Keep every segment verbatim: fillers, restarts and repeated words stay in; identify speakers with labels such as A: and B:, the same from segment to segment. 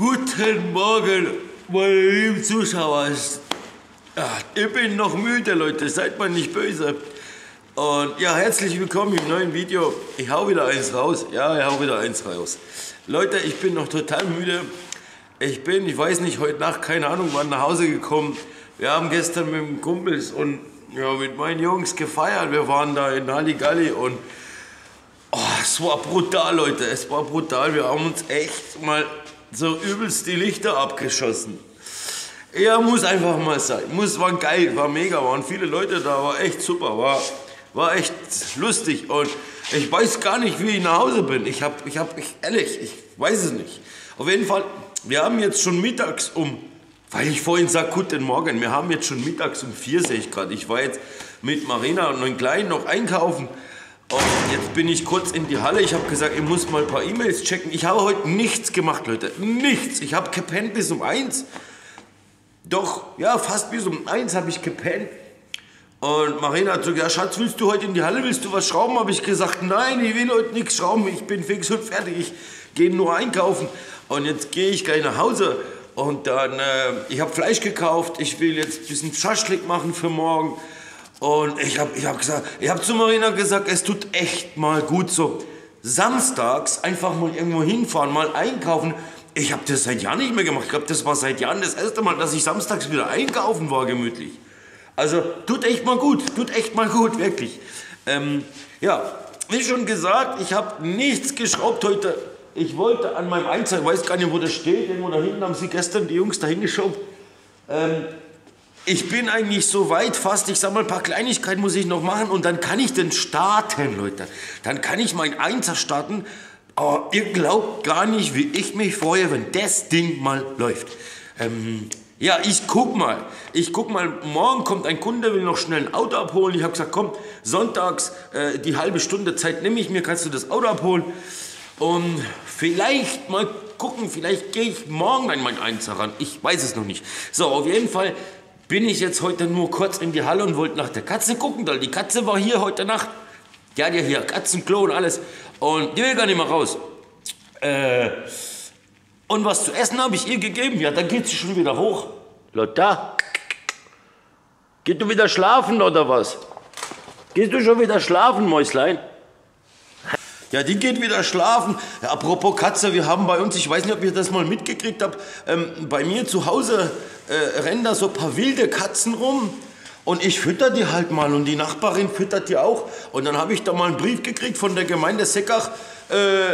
A: Guten Morgen, meine lieben Zuschauer. Ja, ich bin noch müde, Leute, seid mal nicht böse. Und ja, herzlich willkommen im neuen Video. Ich hau wieder eins raus. Ja, ich hau wieder eins raus. Leute, ich bin noch total müde. Ich bin, ich weiß nicht, heute Nacht, keine Ahnung, wann nach Hause gekommen. Wir haben gestern mit dem Kumpels und ja, mit meinen Jungs gefeiert. Wir waren da in Halligalli und oh, es war brutal, Leute. Es war brutal. Wir haben uns echt mal so übelst die Lichter abgeschossen. Ja, muss einfach mal sein. Muss, war geil, war mega, waren viele Leute da, war echt super, war, war echt lustig. Und ich weiß gar nicht, wie ich nach Hause bin. Ich hab, ich hab, ich, ehrlich, ich weiß es nicht. Auf jeden Fall, wir haben jetzt schon mittags um, weil ich vorhin sag, guten Morgen, wir haben jetzt schon mittags um vier, sehe ich gerade. Ich war jetzt mit Marina und meinem Kleinen noch einkaufen. Und jetzt bin ich kurz in die Halle. Ich habe gesagt, ich muss mal ein paar E-Mails checken. Ich habe heute nichts gemacht, Leute. Nichts. Ich habe gepennt bis um eins. Doch, ja, fast bis um eins habe ich gepennt. Und Marina hat so gesagt, ja, Schatz, willst du heute in die Halle? Willst du was schrauben? Habe ich gesagt, nein, ich will heute nichts schrauben. Ich bin fix und fertig. Ich gehe nur einkaufen. Und jetzt gehe ich gleich nach Hause. Und dann, äh, ich habe Fleisch gekauft. Ich will jetzt ein bisschen Schaschlik machen für morgen. Und ich habe ich hab gesagt, ich habe zu Marina gesagt, es tut echt mal gut so samstags einfach mal irgendwo hinfahren, mal einkaufen. Ich habe das seit Jahren nicht mehr gemacht. Ich glaube, das war seit Jahren das erste Mal, dass ich samstags wieder einkaufen war, gemütlich. Also tut echt mal gut, tut echt mal gut, wirklich. Ähm, ja, wie schon gesagt, ich habe nichts geschraubt heute. Ich wollte an meinem Einser, ich weiß gar nicht, wo das steht, irgendwo da hinten haben sie gestern die Jungs da hingeschoben. Ähm, Ich bin eigentlich so weit fast, ich sag mal, ein paar Kleinigkeiten muss ich noch machen und dann kann ich den starten, Leute. Dann kann ich meinen Einser starten. Aber ihr glaubt gar nicht, wie ich mich freue, wenn das Ding mal läuft. Ähm, ja, ich guck mal. Ich guck mal, morgen kommt ein Kunde, will noch schnell ein Auto abholen. Ich habe gesagt, komm, sonntags äh, die halbe Stunde Zeit nehme ich mir, kannst du das Auto abholen. Und vielleicht mal gucken, vielleicht gehe ich morgen an meinen Einser ran. Ich weiß es noch nicht. So, auf jeden Fall bin ich jetzt heute nur kurz in die Halle und wollte nach der Katze gucken, weil die Katze war hier heute Nacht. Die hat ja hier Katzenklo und alles. Und die will gar nicht mehr raus. Äh, und was zu essen habe ich ihr gegeben. Ja, dann geht sie schon wieder hoch. Lotta, gehst du wieder schlafen oder was? Gehst du schon wieder schlafen, Mäuslein? Ja, die geht wieder schlafen. Ja, apropos Katze, wir haben bei uns, ich weiß nicht, ob ihr das mal mitgekriegt habt, ähm, bei mir zu Hause äh, rennen da so ein paar wilde Katzen rum und ich fütter die halt mal und die Nachbarin füttert die auch. Und dann habe ich da mal einen Brief gekriegt von der Gemeinde Seckach, äh,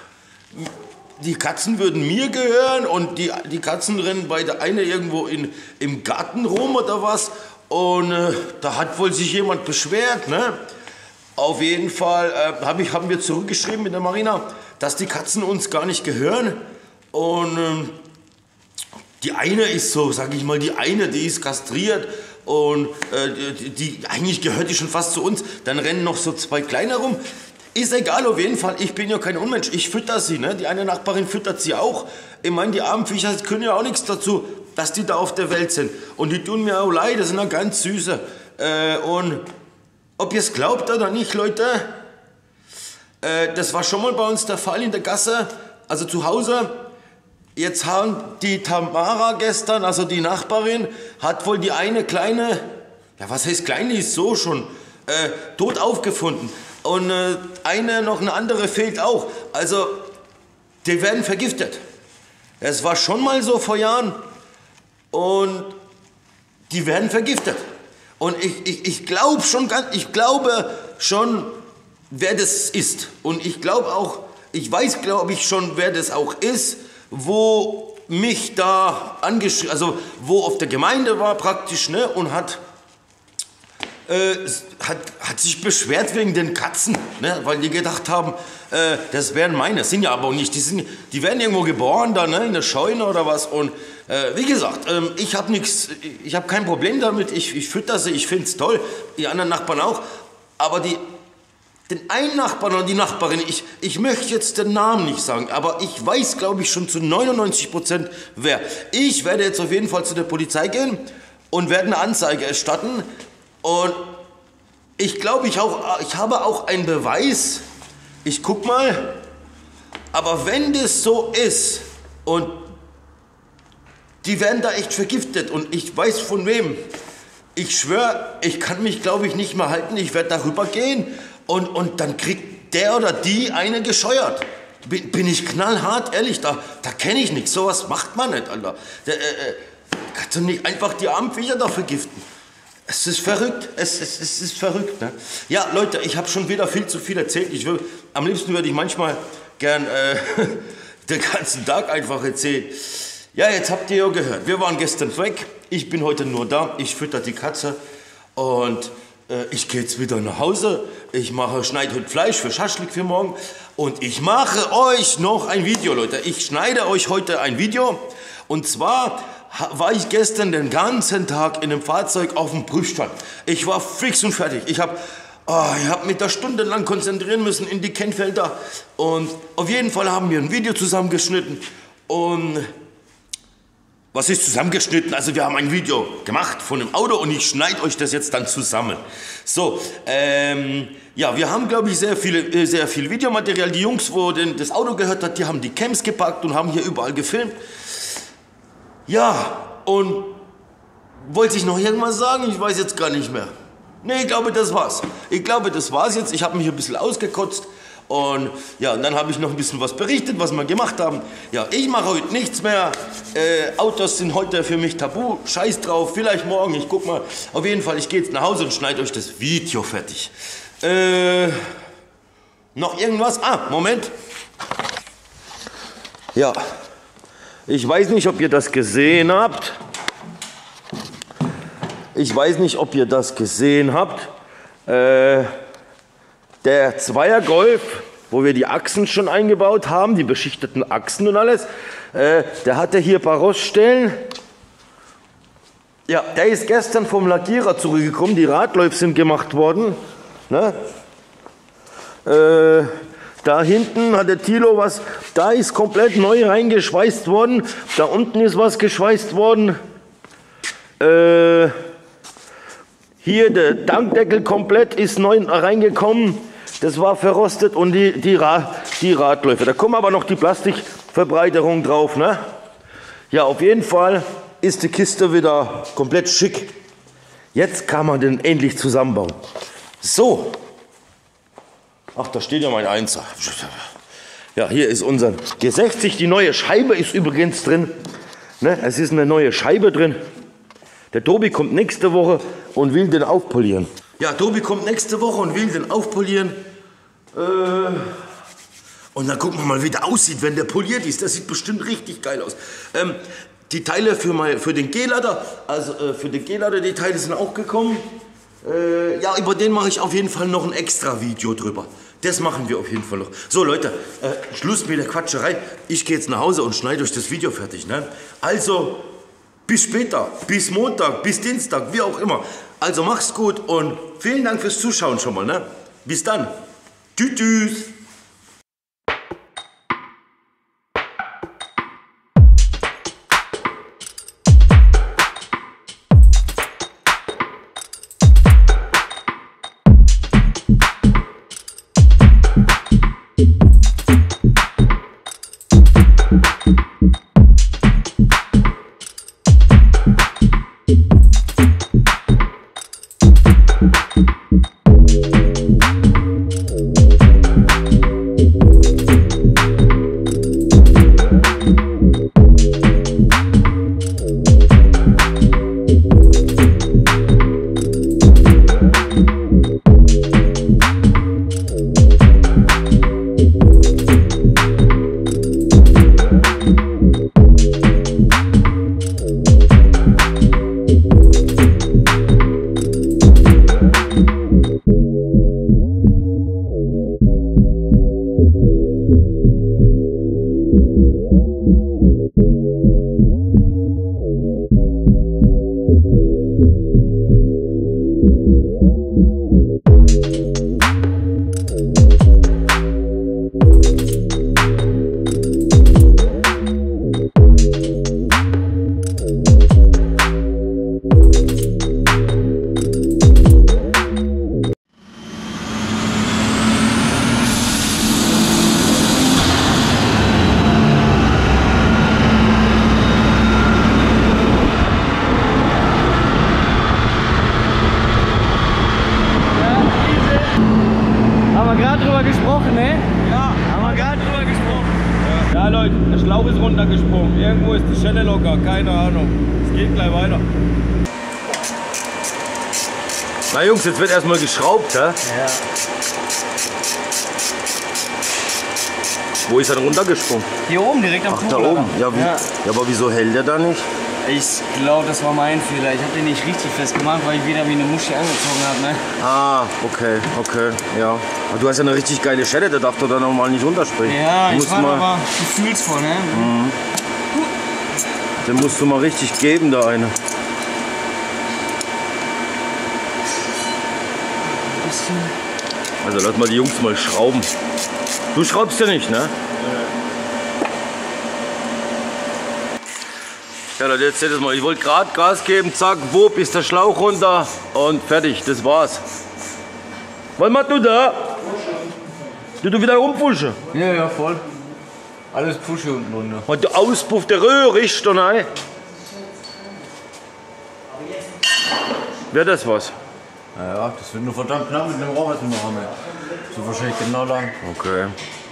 A: die Katzen würden mir gehören und die, die Katzen rennen bei der eine irgendwo in, im Garten rum oder was. Und äh, da hat wohl sich jemand beschwert, ne? Auf jeden Fall äh, hab ich, haben wir zurückgeschrieben mit der Marina, dass die Katzen uns gar nicht gehören. Und ähm, die eine ist so, sag ich mal, die eine, die ist kastriert und äh, die, die, eigentlich gehört die schon fast zu uns. Dann rennen noch so zwei kleine rum. Ist egal, auf jeden Fall, ich bin ja kein Unmensch, ich fütter sie, ne? Die eine Nachbarin füttert sie auch. Ich meine, die armen Viecher können ja auch nichts dazu, dass die da auf der Welt sind. Und die tun mir auch leid, das sind ja ganz süße. Äh, und ob ihr es glaubt oder nicht, Leute, äh, das war schon mal bei uns der Fall in der Gasse, also zu Hause. Jetzt haben die Tamara gestern, also die Nachbarin, hat wohl die eine kleine, ja was heißt kleine, ist so schon, äh, tot aufgefunden. Und äh, eine, noch eine andere fehlt auch. Also, die werden vergiftet. Es war schon mal so vor Jahren und die werden vergiftet. Und ich, ich, ich glaube schon, ich glaube schon, wer das ist. Und ich glaube auch, ich weiß, glaube ich schon, wer das auch ist, wo mich da angeschrieben, also wo auf der Gemeinde war praktisch, ne, und hat, äh, hat, hat sich beschwert wegen den Katzen, ne, weil die gedacht haben, äh, das wären meine, sind ja aber auch nicht, die, sind, die werden irgendwo geboren da, ne, in der Scheune oder was. Und äh, wie gesagt, ähm, ich habe nichts, ich habe kein Problem damit, ich, ich fütter sie, ich finde es toll, die anderen Nachbarn auch, aber die, den einen Nachbarn oder die Nachbarin, ich, ich möchte jetzt den Namen nicht sagen, aber ich weiß, glaube ich, schon zu neunundneunzig Prozent wer. Ich werde jetzt auf jeden Fall zu der Polizei gehen und werde eine Anzeige erstatten. Und ich glaube, ich, ich habe auch einen Beweis. Ich guck mal. Aber wenn das so ist und die werden da echt vergiftet und ich weiß von wem. Ich schwöre, ich kann mich, glaube ich, nicht mehr halten. Ich werde darüber gehen und, und dann kriegt der oder die eine gescheuert. Bin, bin ich knallhart, ehrlich, da, da kenne ich nichts. Sowas macht man nicht, Alter. Der, äh, äh, kannst du nicht einfach die armen Viecher da vergiften? Es ist verrückt, es, es, es ist verrückt, ne? Ja, Leute, ich habe schon wieder viel zu viel erzählt. Ich will, am liebsten würde ich manchmal gern äh, den ganzen Tag einfach erzählen. Ja, jetzt habt ihr ja gehört, wir waren gestern weg. Ich bin heute nur da, ich fütter die Katze und äh, ich gehe jetzt wieder nach Hause. Ich mache, schneide heute Fleisch für Schaschlik für morgen und ich mache euch noch ein Video, Leute. Ich schneide euch heute ein Video und zwar war ich gestern den ganzen Tag in einem Fahrzeug auf dem Prüfstand. Ich war fix und fertig. Ich habe oh, ich hab mich da stundenlang konzentrieren müssen in die Kennfelder. Und auf jeden Fall haben wir ein Video zusammengeschnitten. Und was ist zusammengeschnitten? Also wir haben ein Video gemacht von dem Auto und ich schneide euch das jetzt dann zusammen. So, ähm, ja, wir haben, glaube ich, sehr, viele, sehr viel Videomaterial. Die Jungs, wo denn das Auto gehört hat, die haben die Cams gepackt und haben hier überall gefilmt. Ja, und wollte ich noch irgendwas sagen? Ich weiß jetzt gar nicht mehr. Nee, ich glaube, das war's. Ich glaube, das war's jetzt. Ich habe mich ein bisschen ausgekotzt. Und ja, und dann habe ich noch ein bisschen was berichtet, was wir gemacht haben. Ja, ich mache heute nichts mehr. Äh, Autos sind heute für mich tabu. Scheiß drauf, vielleicht morgen, ich guck mal. Auf jeden Fall, ich gehe jetzt nach Hause und schneide euch das Video fertig. Äh, noch irgendwas? Ah, Moment. Ja. Ich weiß nicht, ob ihr das gesehen habt. Ich weiß nicht, ob ihr das gesehen habt. Äh, der Zweier Golf, wo wir die Achsen schon eingebaut haben, die beschichteten Achsen und alles, äh, der hatte hier ein paar Roststellen. Ja, der ist gestern vom Lackierer zurückgekommen. Die Radläufe sind gemacht worden. Ne? Äh, Da hinten hat der Thilo was, da ist komplett neu reingeschweißt worden. Da unten ist was geschweißt worden. Äh, hier der Tankdeckel komplett ist neu reingekommen. Das war verrostet und die, die, Ra die Radläufe. Da kommen aber noch die Plastikverbreiterung drauf. Ne? Ja, auf jeden Fall ist die Kiste wieder komplett schick. Jetzt kann man den endlich zusammenbauen. So. Ach, da steht ja mein Einser. Ja, hier ist unser G sechzig. Die neue Scheibe ist übrigens drin. Ne, es ist eine neue Scheibe drin. Der Tobi kommt nächste Woche und will den aufpolieren. Ja, Tobi kommt nächste Woche und will den aufpolieren. Äh, und dann gucken wir mal, wie der aussieht, wenn der poliert ist. Das sieht bestimmt richtig geil aus. Ähm, die Teile für, mein, für den G-Lader, also äh, für den G-Lader, die Teile sind auch gekommen. Äh, ja, über den mache ich auf jeden Fall noch ein extra Video drüber. Das machen wir auf jeden Fall noch. So Leute, äh, Schluss mit der Quatscherei. Ich gehe jetzt nach Hause und schneide euch das Video fertig. Ne? Also, bis später, bis Montag, bis Dienstag, wie auch immer. Also mach's gut und vielen Dank fürs Zuschauen schon mal. Ne? Bis dann. Tschüss, tschüss. Schelle locker, keine Ahnung. Es geht gleich weiter. Na Jungs, jetzt wird erstmal geschraubt, hä? Ja. Wo ist er denn runtergesprungen?
B: Hier oben, direkt am
A: Ach, da oben. Ja, wie, ja. ja, aber wieso hält der da nicht?
B: Ich glaube, das war mein Fehler. Ich habe den nicht richtig festgemacht, weil ich wieder wie eine Muschi angezogen habe. Ne?
A: Ah, okay, okay, ja. Aber du hast ja eine richtig geile Schelle, der darf doch da normal nicht runterspringen.
B: Ja, ich war aber gefühlsvoll, ne? Mhm.
A: Den musst du mal richtig geben, da eine. Also lass mal die Jungs mal schrauben. Du schraubst ja nicht, ne? Ja, dann erzähl das mal. Ich wollte gerade Gas geben, zack, wupp, ist der Schlauch runter und fertig, das war's. Was machst du da? Du, du wieder rumpfuschen?
B: Ja, ja, voll. Alles Pusche unten runter.
A: Und der Auspuff der Röhre riecht doch nein. Wäre das was?
B: Ja, das wird nur verdammt knapp mit dem Rohr, was wir noch haben. So wahrscheinlich genau lang.
A: Okay.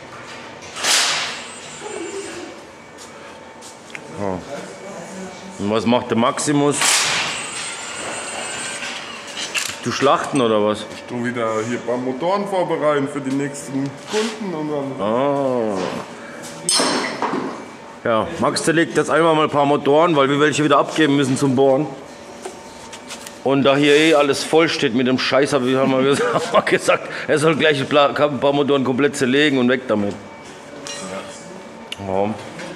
A: Oh. Und was macht der Maximus? Du schlachten oder was?
C: Ich tue wieder hier ein paar Motoren vorbereiten für die nächsten Kunden und dann.
A: Oh. Ja, Max, der legt jetzt einmal mal ein paar Motoren, weil wir welche wieder abgeben müssen zum Bohren. Und da hier eh alles voll steht mit dem Scheiß, haben wir gesagt, er soll gleich ein paar Motoren komplett zerlegen und weg damit. Ja.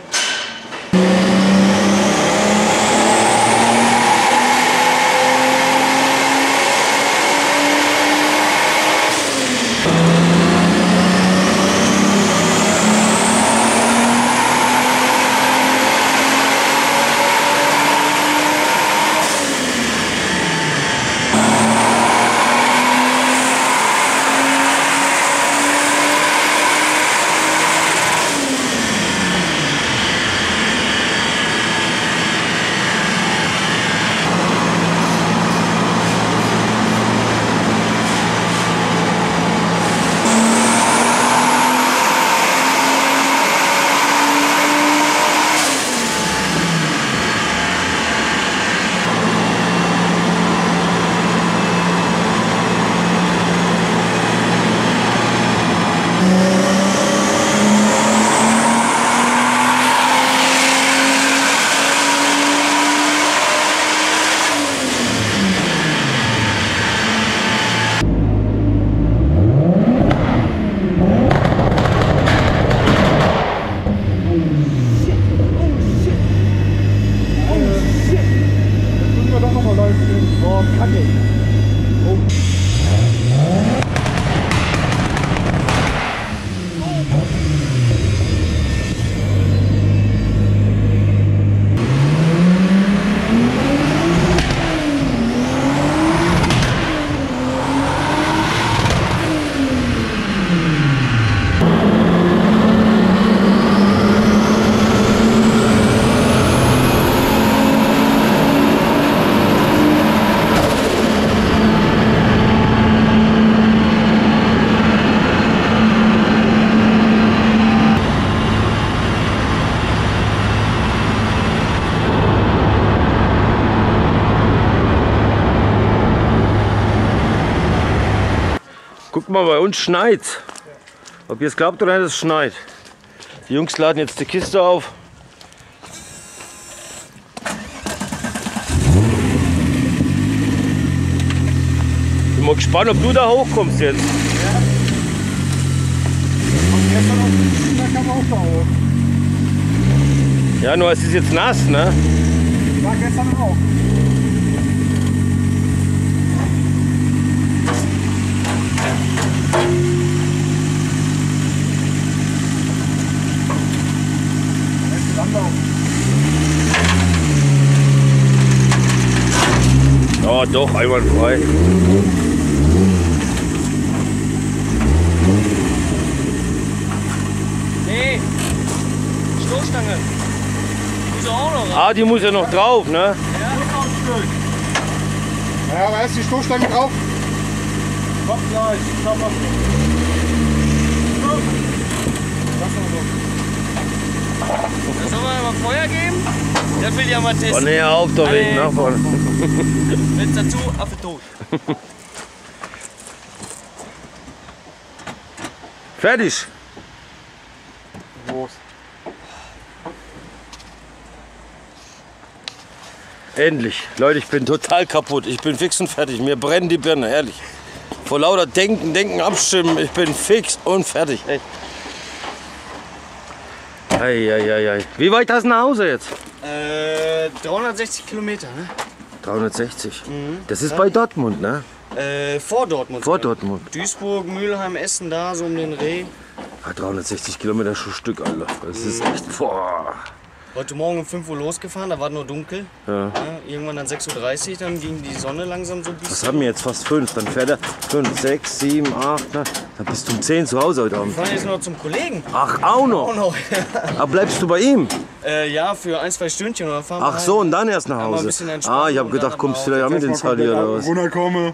A: Guck mal, bei uns schneit. Ob ihr es glaubt oder nicht, es schneit. Die Jungs laden jetzt die Kiste auf. Ich bin mal gespannt, ob du da hochkommst jetzt.
C: Ja. Und gestern auf dem Schienen, da kam auch da hoch.
A: Ja, nur es ist jetzt nass, ne?
C: War gestern auch.
A: Ja, doch, einwandfrei.
B: Nee, Stoßstange. Die muss auch noch rein.
A: Ah, die muss ja noch drauf, ne?
C: Ja, ja, aber erst die Stoßstange drauf. Kommt gleich. Komm, mach. Lass mal so.
B: Sollen wir mal Feuer geben? Das will ich ja mal testen.
A: Oh nee, auf doch wegen nach vorne.
B: Wenn's dazu, Affe tot.
A: Fertig.
C: Los.
A: Endlich. Leute, ich bin total kaputt. Ich bin fix und fertig. Mir brennen die Birne, ehrlich. Vor lauter Denken, Denken, Abstimmen. Ich bin fix und fertig. Echt. Ei, ei, ei, ei. Wie weit hast du nach Hause jetzt?
B: Äh, dreihundertsechzig Kilometer, ne?
A: dreihundertsechzig.
B: Mhm.
A: Das ist bei Dortmund, ne?
B: Äh, vor Dortmund.
A: Vor Dortmund.
B: Duisburg, Mülheim, Essen, da so um den Dreh.
A: Ah, dreihundertsechzig Kilometer schon Stück, Alter. Das ist echt. Boah.
B: Heute Morgen um fünf Uhr losgefahren, da war nur dunkel.
A: Ja.
B: Ja, irgendwann dann sechs Uhr dreißig, dann ging die Sonne langsam so ein bisschen.
A: Was haben wir jetzt? Fast fünf. Dann fährt er fünf, sechs, sieben, acht. Ne? Dann bist du um zehn zu Hause heute Abend.
B: Wir fahren jetzt noch zum Kollegen.
A: Ach, auch noch?
B: Auch noch.
A: Aber bleibst du bei ihm?
B: äh, ja, für ein, zwei Stündchen. Oder fahren wir
A: Ach so,
B: heim.
A: und dann erst nach
B: mal ein
A: Hause.
B: bisschen entspannen
A: Ah, ich habe
B: und
A: gedacht,
B: dann
A: kommst du
B: aber
A: vielleicht auch mit ins Halli oder was?
C: Runterkomme.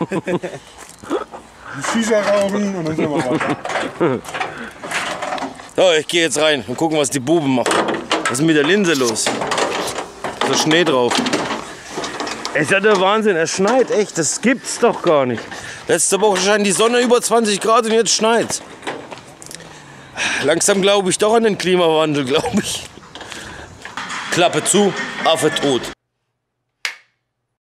C: Die Shisha rauchen und dann sind wir weiter.
A: So, ich gehe jetzt rein und gucken, was die Buben machen. Was ist mit der Linse los? Da ist Schnee drauf. Es ist ja der Wahnsinn, es schneit echt, das gibt's doch gar nicht. Letzte Woche scheint die Sonne über zwanzig Grad und jetzt schneit's. Langsam glaube ich doch an den Klimawandel, glaube ich. Klappe zu, Affe tot.